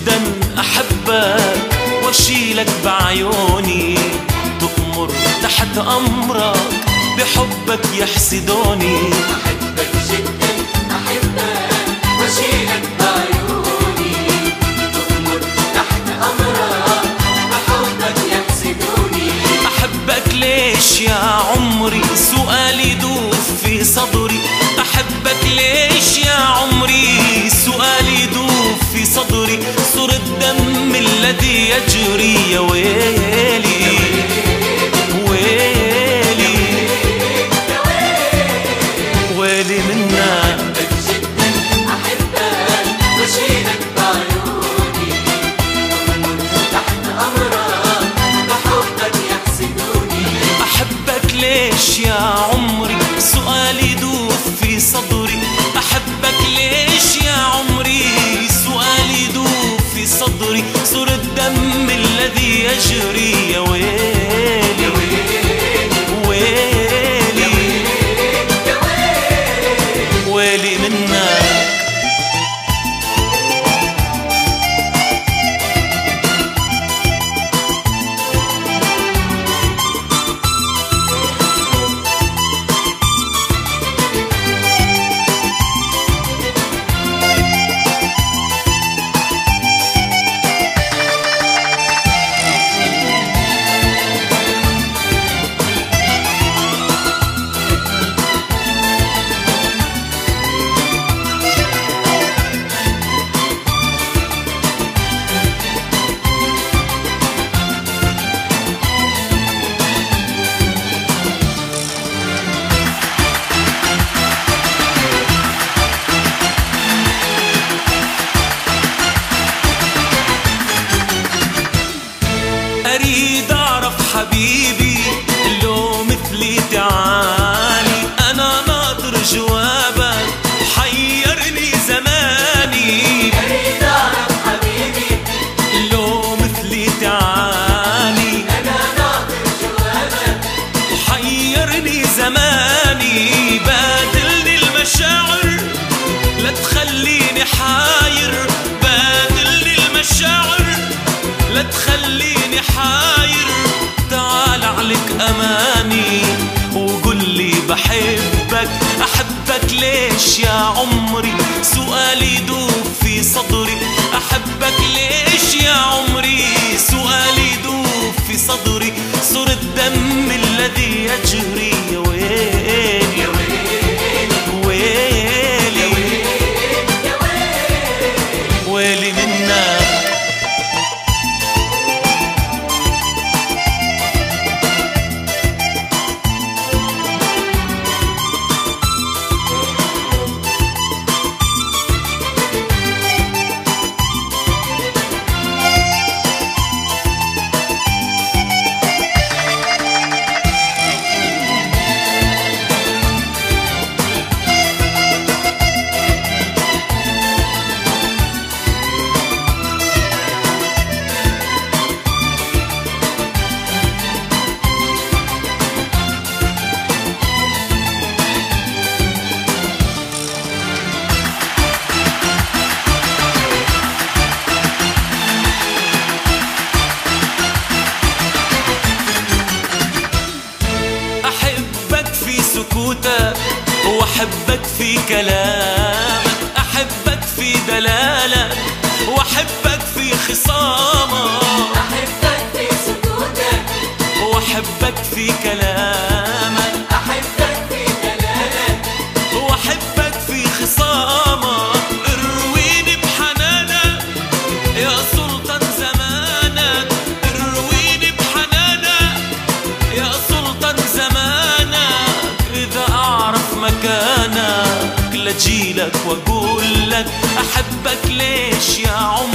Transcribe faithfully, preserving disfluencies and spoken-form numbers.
جدا أحبك واشيلك بعيوني، تأمر تحت أمرك بحبك يحسدوني. أحبك جدا أحبك واشيلك بعيوني، تأمر تحت أمرك بحبك يحسدوني. أحبك ليش يا عمري سؤالي يدوب في صدري، أحبك ليش يا عمري سؤالي يدوب في صدري، صور الدم الذي يجري يا ويلي ويلي ويلي منك. أحبك جدا أحبك واشيلك بعيوني، تأمر تحت أمرك بحبك يحسدوني. أحبك ليش يا عمري سؤالي يدوب في صدري، أحبك ليش يا عمري سؤالي يدوب في صدري، صور الدم الذي يجري يا ويلي ويلي ويلي منك. أريد أعرف حبيبي لو مثلي تعالي، أنا ناطر جوابك حيرني زماني. أريد أعرف حبيبي لو مثلي تعالي، أنا ناطر جوابك حيرني زماني. بادلني المشاعر لا تخليني حاير، بادلني المشاعر لا تخليني حاير. تعال عليك أماني وقل لي بحبك، أحبك ليش يا عمري سؤالي يدوب في صدري، أحبك ليش يا عمري سؤالي يدوب في صدري، صور الدم الذي يجري يا ويلي ويلي ويلي منك. سكوتك واحبك في كلامك، احبك في دلالك واحبك في خصامك، أحبك في سكوتك واحبك في كلامك، أحبك في دلالك واحبك في خصامك. ارويني بحنانك يا سلطان زمانك، ارويني بحنانك يا سلطان زمانك. إذا أعرف مكانك لجيلك وأقول لك أحبك ليش يا عمري